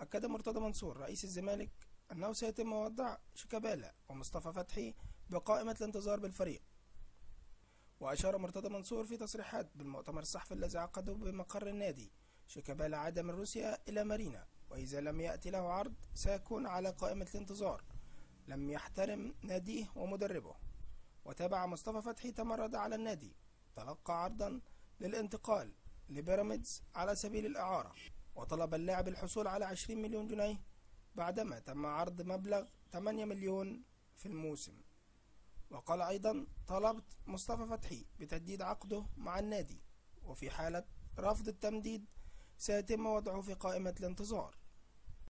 وأكد مرتضى منصور رئيس الزمالك أنه سيتم وضع شيكابالا ومصطفى فتحي بقائمة الانتظار بالفريق. وأشار مرتضى منصور في تصريحات بالمؤتمر الصحفي الذي عقده بمقر النادي: شيكابالا عاد من روسيا إلى مارينا، وإذا لم يأتي له عرض سيكون على قائمة الانتظار، لم يحترم ناديه ومدربه. وتابع مصطفى فتحي: تمرد على النادي، تلقى عرضا للانتقال لبيراميدز على سبيل الإعارة، وطلب اللاعب الحصول على 20 مليون جنيه بعدما تم عرض مبلغ 8 مليون في الموسم. وقال أيضا: طلبت مصطفى فتحي بتجديد عقده مع النادي، وفي حالة رفض التمديد سيتم وضعه في قائمة الانتظار.